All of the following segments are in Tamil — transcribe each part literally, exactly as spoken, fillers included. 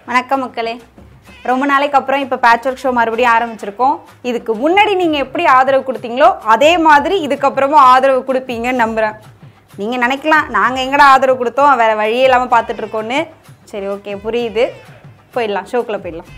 வணக்கம் மக்களே. ரொம்ப நாளைக்கு அப்புறம் இப்போ பேட்ச் ஒர்க் ஷோ மறுபடியும் ஆரம்பிச்சிருக்கோம். இதுக்கு முன்னாடி நீங்கள் எப்படி ஆதரவு கொடுத்தீங்களோ அதே மாதிரி இதுக்கப்புறமும் ஆதரவு கொடுப்பீங்கன்னு நம்புகிறேன். நீங்கள் நினைக்கலாம் நாங்கள் எங்கடா ஆதரவு கொடுத்தோம் வேறு வழியே இல்லாமல் பார்த்துட்ருக்கோன்னு. சரி, ஓகே, புரியுது. போயிடலாம், ஷோக்குள்ளே போயிடலாம்.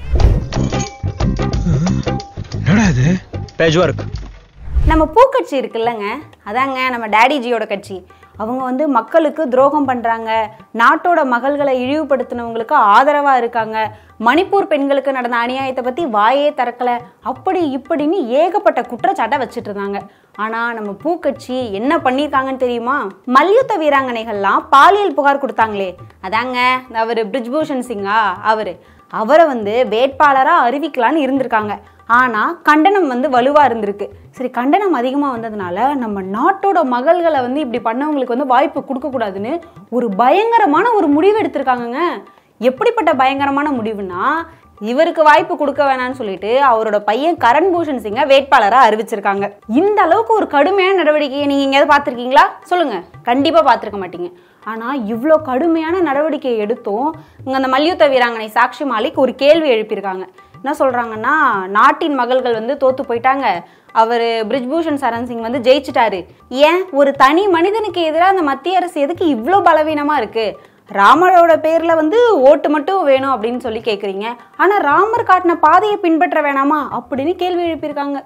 நம்ம பூக்கட்சி இருக்குல்லங்க, அதாங்க நம்ம டேடிஜியோட கட்சி. அவங்க வந்து மக்களுக்கு துரோகம் பண்ணுறாங்க, நாட்டோட மகள்களை இழிவுபடுத்தினவங்களுக்கு ஆதரவாக இருக்காங்க, மணிப்பூர் பெண்களுக்கு நடந்த அநியாயத்தை பற்றி வாயே திறக்கலை, அப்படி இப்படின்னு ஏகப்பட்ட குற்றச்சாட்டை வச்சுட்டு இருந்தாங்க. ஆனால் நம்ம பூக்கட்சி என்ன பண்ணியிருக்காங்கன்னு தெரியுமா? மல்யுத்த வீராங்கனைகள்லாம் பாலியல் புகார் கொடுத்தாங்களே, அதாங்க அவர் பிரிஜ்பூஷன் சிங்கா, அவர் அவரை வந்து வேட்பாளராக அறிவிக்கலான்னு இருந்திருக்காங்க. ஆனால் கண்டனம் வந்து வலுவாக இருந்திருக்கு. சரி, கண்டனம் அதிகமாக வந்ததுனால நம்ம நாட்டோட மகள்களை வந்து இப்படி பண்ணவங்களுக்கு வந்து வாய்ப்பு கொடுக்கக்கூடாதுன்னு ஒரு பயங்கரமான ஒரு முடிவு எடுத்திருக்காங்கங்க. எப்படிப்பட்ட பயங்கரமான முடிவுனா, இவருக்கு வாய்ப்பு கொடுக்க வேணான்னு சொல்லிட்டு அவரோட பையன் கரண்பூஷன் சிங்கை வேட்பாளராக அறிவிச்சிருக்காங்க. இந்த அளவுக்கு ஒரு கடுமையான நடவடிக்கையை நீங்கள் எங்கேயாவது பார்த்துருக்கீங்களா? சொல்லுங்கள், கண்டிப்பாக பார்த்துருக்க மாட்டீங்க. ஆனால் இவ்வளோ கடுமையான நடவடிக்கையை எடுத்தோம் இங்கே அந்த மல்யுத்த வீராங்கனை SakshiMalik ஒரு கேள்வி எழுப்பியிருக்காங்க. என்ன சொல்கிறாங்கன்னா, நாட்டின் மகள்கள் வந்து தோற்று போயிட்டாங்க, அவர் BrijBhushanSharanSingh வந்து ஜெயிச்சிட்டாரு. ஏன் ஒரு தனி மனிதனுக்கு எதிராக அந்த மத்திய அரசு எதுக்கு இவ்வளோ பலவீனமாக இருக்குது? ராமரோட பேரில் வந்து ஓட்டு மட்டும் வேணும் அப்படின்னு சொல்லி கேட்குறீங்க, ஆனால் ராமர் காட்டின பாதையை பின்பற்ற வேணாமா அப்படின்னு கேள்வி எழுப்பியிருக்காங்க.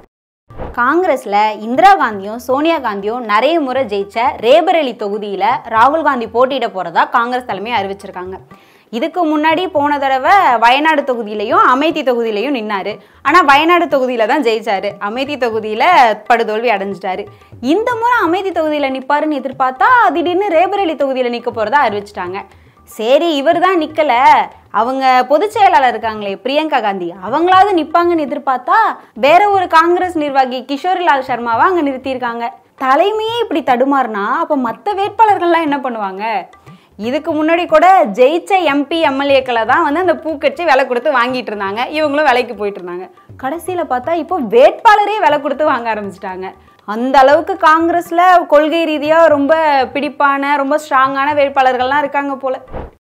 காங்கிரஸில் இந்திரா காந்தியும் சோனியா காந்தியும் நிறைய முறை ஜெயிச்ச ரேபரேலி தொகுதியில் ராகுல் காந்தி போட்டியிட போகிறதா காங்கிரஸ் தலைமையை அறிவிச்சிருக்காங்க. இதுக்கு முன்னாடி போன தடவை வயநாடு தொகுதியிலையும் அமேதி தொகுதியிலையும் நின்னாரு. ஆனால் வயநாடு தொகுதியில் தான் ஜெயிச்சாரு, அமேதி தொகுதியில் படுதோல்வி அடைஞ்சிட்டாரு. இந்த முறை அமேதி தொகுதியில் நிற்பாருன்னு எதிர்பார்த்தா திடீர்னு ரேபரேலி தொகுதியில் நிற்க போகிறதா அறிவிச்சிட்டாங்க. சரி, இவர் தான் நிற்கலை, அவங்க பொதுச் செயலாளர் இருக்காங்களே பிரியங்கா காந்தி, அவங்களாவது நிற்பாங்கன்னு எதிர்பார்த்தா வேற ஒரு காங்கிரஸ் நிர்வாகி கிஷோரிலால் சர்மாவை அங்கே நிறுத்தியிருக்காங்க. தலைமையே இப்படி தடுமாறுனா அப்போ மற்ற வேட்பாளர்கள்லாம் என்ன பண்ணுவாங்க? இதுக்கு முன்னாடி கூட ஜெயிச்ச எம்பி எம்எல்ஏக்களை தான் வந்து அந்த பூக்கட்சி விலை கொடுத்து வாங்கிட்டு இருந்தாங்க, இவங்களும் விலைக்கு போயிட்டு இருந்தாங்க. கடைசியில் பார்த்தா இப்போ வேட்பாளரே விலை கொடுத்து வாங்க ஆரம்பிச்சிட்டாங்க. அந்த அளவுக்கு காங்கிரஸில் கொள்கை ரீதியாக ரொம்ப பிடிப்பான ரொம்ப ஸ்ட்ராங்கான வேட்பாளர்கள்லாம் இருக்காங்க போல்.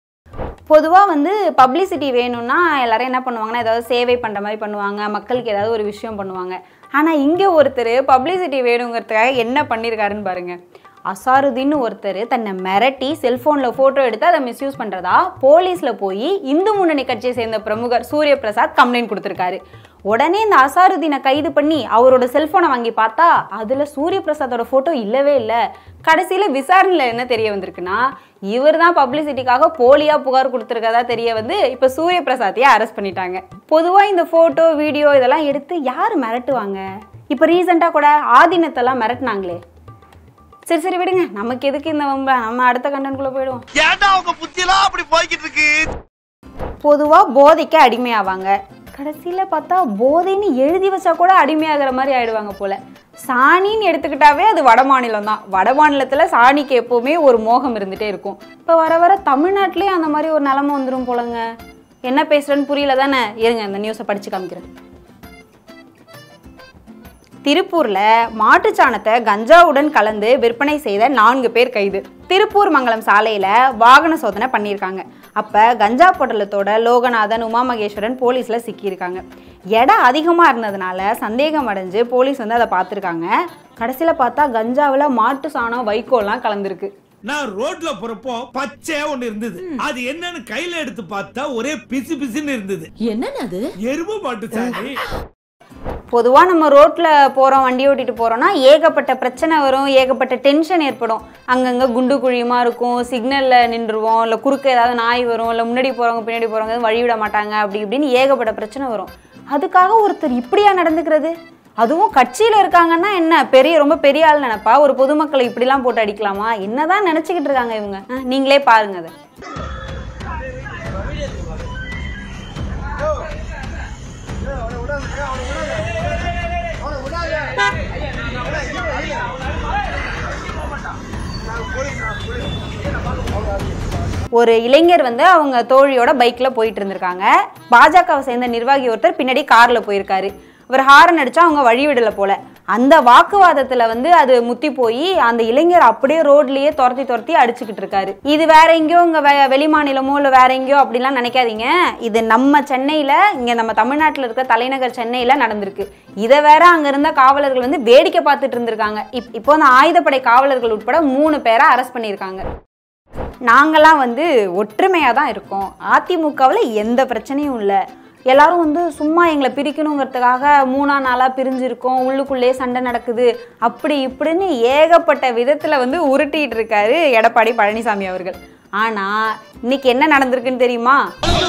பொதுவாக வந்து பப்ளிசிட்டி வேணும்னா எல்லாரும் என்ன பண்ணுவாங்கன்னா ஏதாவது சேவை பண்ணுற மாதிரி பண்ணுவாங்க, மக்களுக்கு ஏதாவது ஒரு விஷயம் பண்ணுவாங்க. ஆனால் இங்கே ஒருத்தர் பப்ளிசிட்டி வேணுங்கிறதுக்காக என்ன பண்ணியிருக்காருன்னு பாருங்கள். அசாருதீன்னு ஒருத்தர் தன்னை மிரட்டி செல்ஃபோனில் ஃபோட்டோ எடுத்து அதை மிஸ்யூஸ் பண்ணுறதா போலீஸில் போய் இந்து முன்னணி கட்சியை சேர்ந்த பிரமுகர் சூரிய பிரசாத் கம்ப்ளைண்ட் கொடுத்துருக்காரு. உடனே இந்த அசாருதீனை கைது பண்ணி அவரோட செல்ஃபோனை வாங்கி பார்த்தா அதில் சூரிய பிரசாத்தோட ஃபோட்டோ இல்லவே இல்லை. கடைசியில் விசாரணையில் என்ன தெரிய வந்திருக்குன்னா, இவர் தான் பப்ளிசிட்டிக்காக போலியாக புகார் கொடுத்துருக்கதா தெரிய வந்து இப்போ சூரிய பிரசாத்தையே அரெஸ்ட் பண்ணிட்டாங்க. பொதுவாக இந்த ஃபோட்டோ வீடியோ இதெல்லாம் எடுத்து யார் மிரட்டுவாங்க? இப்போ ரீசெண்டாக கூட ஆதீனத்தெல்லாம் மிரட்டினாங்களே. சரி சரி விடுங்க, நமக்கு எதுக்கு இந்த வம்ப, நம்ம அடுத்த கண்டென்ட்குள்ள போயிடுவோம். பொதுவா போதைக்கு அடிமையாவாங்க, கடைசியில பார்த்தா போதைன்னு எழுதி வச்சா கூட அடிமையாகிற மாதிரி ஆயிடுவாங்க போல. சாணின்னு எடுத்துக்கிட்டாவே அது வட மாநிலம் தான். வட மாநிலத்துல சாணிக்கு எப்பவுமே ஒரு மோகம் இருந்துட்டே இருக்கும். இப்ப வர வர தமிழ்நாட்டிலேயே அந்த மாதிரி ஒரு நிலைமை வந்துடும் போலங்க. என்ன பேசுறேன்னு புரியல தானே? இருங்க அந்த நியூஸை படிச்சு காமிக்கிறேன். திருப்பூர்ல மாட்டுச்சாணத்தை கஞ்சாவுடன் கலந்து விற்பனை செய்த நான்கு பேர் கைது. திருப்பூர் மங்கலம் சாலையில வாகன சோதனை பண்ணியிருக்காங்க. அப்ப கஞ்சா பொட்டலத்தோட லோகநாதன் உமா மகேஸ்வரன் போலீஸ்ல சிக்கியிருக்காங்க. எடை அதிகமா இருந்ததுனால சந்தேகம் அடைஞ்சு போலீஸ் வந்து அதை பார்த்துருக்காங்க. கடைசியில பார்த்தா கஞ்சாவில் மாட்டு சாணம் வைக்கோல்லாம் கலந்துருக்கு. நான் ரோட்ல போறப்போ பச்சை ஒண்ணு இருந்தது, அது என்னன்னு கையில எடுத்து பார்த்தா ஒரே பிசு பிசுன்னு இருந்தது. என்னன்னு அது? எருமை மாட்டு சாணி. பொதுவாக நம்ம ரோட்டில் போகிறோம், வண்டி ஓட்டிட்டு போகிறோன்னா ஏகப்பட்ட பிரச்சனை வரும், ஏகப்பட்ட டென்ஷன் ஏற்படும். அங்கங்கே குண்டு குழியுமா இருக்கும், சிக்னலில் நின்றுவோம், இல்லை குறுக்க ஏதாவது நாய் வரும், இல்லை முன்னாடி போகிறவங்க பின்னாடி போகிறவங்க வழி விட மாட்டாங்க, அப்படி இப்படின்னு ஏகப்பட்ட பிரச்சனை வரும். அதுக்காக ஒருத்தர் இப்படியா நடந்துக்கிறது? அதுவும் கட்சியில் இருக்காங்கன்னா என்ன பெரிய ரொம்ப பெரிய ஆள் நினைப்பா? ஒரு பொதுமக்களை இப்படிலாம் போட்டு அடிக்கலாமா? என்னதான் நினச்சிக்கிட்டு இருக்காங்க இவங்க? நீங்களே பாருங்க அதை. ஒரு இளைஞர் வந்து அவங்க தோழியோட பைக்ல போயிட்டு இருந்திருக்காங்க. பாஜகவை சேர்ந்த நிர்வாகி ஒருத்தர் பின்னாடி கார்ல போயிருக்காரு. இவர் ஹாரன் அடிச்சா அவங்க வழி விடல போல. அந்த வாக்குவாதத்துல வந்து அது முத்தி போய் அந்த இளைஞர் அப்படியே ரோட்லயே துரத்தி துரத்தி அடிச்சுக்கிட்டு இருக்காரு. இது வேற எங்கேயோ இங்க வெளி மாநிலமோ இல்ல வேற எங்கேயோ அப்படிலாம் நினைக்காதீங்க. இது நம்ம சென்னையில, இங்க நம்ம தமிழ்நாட்டுல இருக்கிற தலைநகர் சென்னையில நடந்திருக்கு. இதை வேற அங்க இருந்த காவலர்கள் வந்து வேடிக்கை பார்த்துட்டு இருந்திருக்காங்க. இப்போ அந்த ஆயுதப்படை காவலர்கள் உட்பட மூணு பேரை அரெஸ்ட் பண்ணியிருக்காங்க. நாங்கெல்லாம் வந்து ஒற்றுமையா தான் இருக்கோம், அதிமுகவில் எந்த பிரச்சனையும் இல்லை, எல்லாரும் வந்து சும்மா எங்களை பிரிக்கணுங்கிறதுக்காக மூணா நாளாக பிரிஞ்சிருக்கோம், உள்ளுக்குள்ளேயே சண்டை நடக்குது அப்படி இப்படின்னு ஏகப்பட்ட விதத்தில் வந்து உருட்டிட்டு இருக்காரு எடப்பாடி பழனிசாமி அவர்கள். ஆனால் இன்னைக்கு என்ன நடந்திருக்குன்னு தெரியுமா?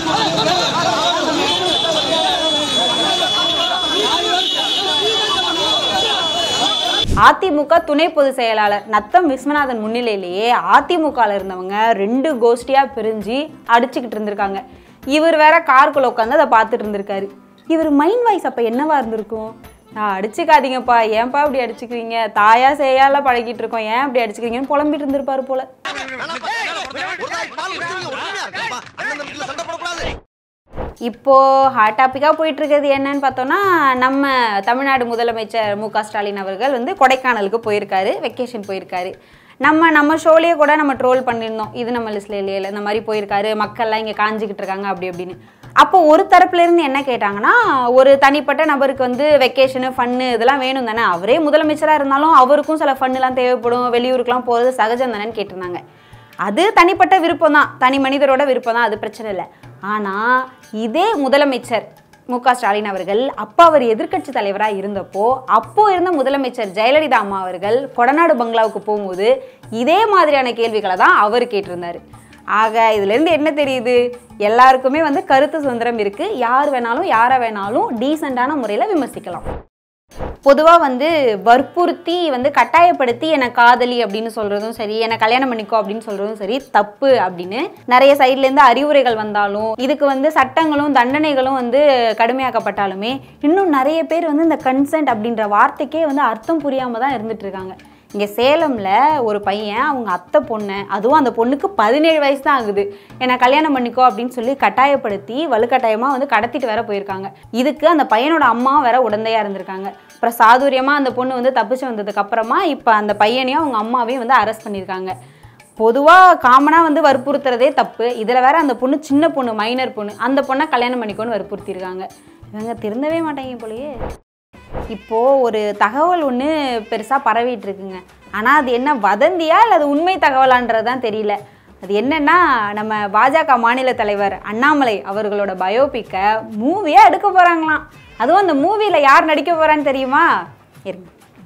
அதிமுக துணை பொதுச் செயலாளர் நத்தம் விஸ்வநாதன் முன்னிலையிலேயே அதிமுகவில் இருந்தவங்க ரெண்டு கோஷ்டியாக பிரிஞ்சு அடிச்சுக்கிட்டு இருந்திருக்காங்க. இவர் வேற காருக்குள்ள உட்காந்து அதை பார்த்துட்டு இருந்திருக்காரு. இவர் மைண்ட் வாய்ஸ் அப்போ என்னவா இருந்திருக்கும்? நான் அடிச்சுக்காதீங்கப்பா, ஏன்பா அப்படி அடிச்சுக்கிறீங்க, தாயா சேயால பழகிட்டு இருக்கோம், ஏன் அப்படி அடிச்சுக்கிறீங்கன்னு புலம்பிட்டு இருந்திருப்பாரு போல. இப்போ ஹாட் டாப்பிக்காக போயிட்டு இருக்கிறது என்னன்னு பார்த்தோம்னா, நம்ம தமிழ்நாடு முதலமைச்சர் மு க ஸ்டாலின் அவர்கள் வந்து கொடைக்கானலுக்கு போயிருக்காரு, வெக்கேஷன் போயிருக்காரு. நம்ம நம்ம ஷோலேயே கூட நம்ம ட்ரோல் பண்ணியிருந்தோம், இது நம்ம லிஸ்ட்லேயே இந்த மாதிரி போயிருக்காரு, மக்கள்லாம் இங்கே காஞ்சிக்கிட்டு இருக்காங்க அப்படி அப்படின்னு. அப்போ ஒரு தரப்புலேருந்து என்ன கேட்டாங்கன்னா, ஒரு தனிப்பட்ட நபருக்கு வந்து வெக்கேஷனு ஃபன்னு இதெல்லாம் வேணும் தானே, அவரே முதலமைச்சராக இருந்தாலும் அவருக்கும் சில ஃபன்னுலாம் தேவைப்படும், வெளியூருக்குலாம் போகிறது சகஜம் தானேன்னு கேட்டிருந்தாங்க. அது தனிப்பட்ட விருப்பம் தான், தனி மனிதரோட விருப்பம் தான், அது பிரச்சனை இல்லை. ஆனால் இதே முதலமைச்சர் மு க ஸ்டாலின் அவர்கள் அப்போ அவர் எதிர்க்கட்சி தலைவராக இருந்தப்போ அப்போ இருந்த முதலமைச்சர் ஜெயலலிதா அம்மா அவர்கள் கொடநாடு பங்களாவுக்கு போகும்போது இதே மாதிரியான கேள்விகளை தான் அவர் கேட்டிருந்தார். ஆக இதுலேருந்து என்ன தெரியுது? எல்லாருக்குமே வந்து கருத்து சுதந்திரம் இருக்குது, யார் வேணாலும் யாரை வேணாலும் டீசெண்டான முறையில் விமர்சிக்கலாம். பொதுவாக வந்து வற்புறுத்தி வந்து கட்டாயப்படுத்தி என்னை காதலி அப்படின்னு சொல்கிறதும் சரி, என்னை கல்யாணம் பண்ணிக்கோ அப்படின்னு சொல்கிறதும் சரி தப்பு அப்படின்னு நிறைய சைட்லேருந்து அறிவுரைகள் வந்தாலும், இதுக்கு வந்து சட்டங்களும் தண்டனைகளும் வந்து கடுமையாக்கப்பட்டாலுமே இன்னும் நிறைய பேர் வந்து இந்த கன்சென்ட் அப்படின்ற வார்த்தைக்கே வந்து அர்த்தம் புரியாமல் தான் இருந்துட்டு இருக்காங்க. இங்கே சேலமில் ஒரு பையன் அவங்க அத்தை பொண்ணை, அதுவும் அந்த பொண்ணுக்கு பதினேழு வயசு தான் ஆகுது, என்னை கல்யாணம் பண்ணிக்கோ அப்படின்னு சொல்லி கட்டாயப்படுத்தி வலுக்கட்டாயமாக வந்து கடத்திட்டு வேற போயிருக்காங்க. இதுக்கு அந்த பையனோட அம்மா வேற உடந்தையாக இருந்திருக்காங்க. அப்புறம் சாதுரியமாக அந்த பொண்ணு வந்து தப்பிச்சு வந்ததுக்கு அப்புறமா இப்போ அந்த பையனையும் அவங்க அம்மாவையும் வந்து அரெஸ்ட் பண்ணியிருக்காங்க. பொதுவாக காமனாக வந்து வற்புறுத்துறதே தப்பு, இதில் வேற அந்த பொண்ணு சின்ன பொண்ணு, மைனர் பொண்ணு, அந்த பொண்ணை கல்யாணம் பண்ணிக்கோன்னு வற்புறுத்திருக்காங்க. இவங்க திருந்தவே மாட்டாங்க போலயே. இப்போது ஒரு தகவல் ஒன்று பெருசாக பரவிட்டு இருக்குங்க. ஆனால் அது என்ன வதந்தியா இல்லை அது உண்மை தகவலான்றதான் தெரியல. அது என்னன்னா, நம்ம பாஜக மாநில தலைவர் அண்ணாமலை அவர்களோட பயோபிக்கை மூவியாக எடுக்க போகிறாங்களாம். அதுவும் அந்த மூவியில் யார் நடிக்க போகிறான்னு தெரியுமா? இருங்க,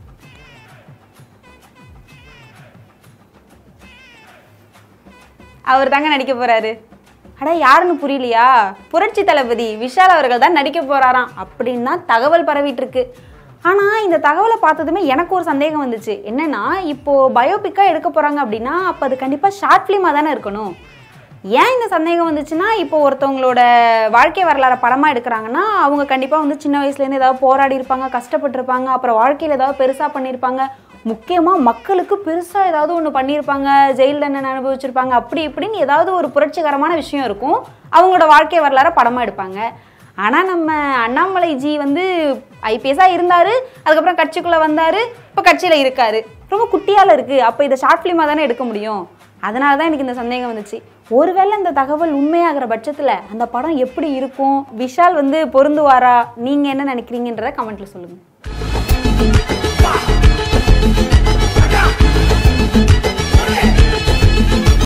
அவர் தாங்க நடிக்க போகிறாரு. அட யாருன்னு புரியலையா? புரட்சி தளபதி விஷால் அவர்கள் தான் நடிக்க போகிறாராம் அப்படின்னு தான் தகவல் பரவிட்டு இருக்கு. ஆனால் இந்த தகவலை பார்த்ததுமே எனக்கு ஒரு சந்தேகம் வந்துச்சு. என்னென்னா, இப்போது பயோபிக்காக எடுக்க போகிறாங்க அப்படின்னா அப்போ அது கண்டிப்பாக ஷார்ட் ஃபிலிமாக தானே இருக்கணும். ஏன் இந்த சந்தேகம் வந்துச்சுன்னா, இப்போ ஒருத்தவங்களோட வாழ்க்கை வரலாறு படமாக எடுக்கிறாங்கன்னா அவங்க கண்டிப்பாக வந்து சின்ன வயசுலேருந்து ஏதாவது போராடி இருப்பாங்க, கஷ்டப்பட்டுருப்பாங்க, அப்புறம் வாழ்க்கையில் ஏதாவது பெருசாக பண்ணியிருப்பாங்க, முக்கியமாக மக்களுக்கு பெருசாக ஏதாவது ஒன்று பண்ணியிருப்பாங்க, ஜெயில் தண்டனை அனுபவிச்சிருப்பாங்க, அப்படி இப்படின்னு ஏதாவது ஒரு புரட்சிகரமான விஷயம் இருக்கும், அவங்களோட வாழ்க்கை வரலாறு படமாக எடுப்பாங்க. ஆனால் நம்ம அண்ணாமலை ஜி வந்து ஐபிஎஸ்ஸாக இருந்தார், அதுக்கப்புறம் கட்சிக்குள்ளே வந்தார், இப்போ கட்சியில் இருக்கார், ரொம்ப குட்டியால் இருக்குது, அப்போ இதை ஷார்ட் ஃபிலிமாக தானே எடுக்க முடியும். அதனால தான் எனக்கு இந்த சந்தேகம் வந்துச்சு. ஒருவேளை இந்த தகவல் உண்மையாகிற பட்சத்தில் அந்த படம் எப்படி இருக்கும், விஷால் வந்து பொருந்துவாரா, நீங்கள் என்ன நினைக்கிறீங்கன்றத கமெண்ட்டில் சொல்லுங்கள்.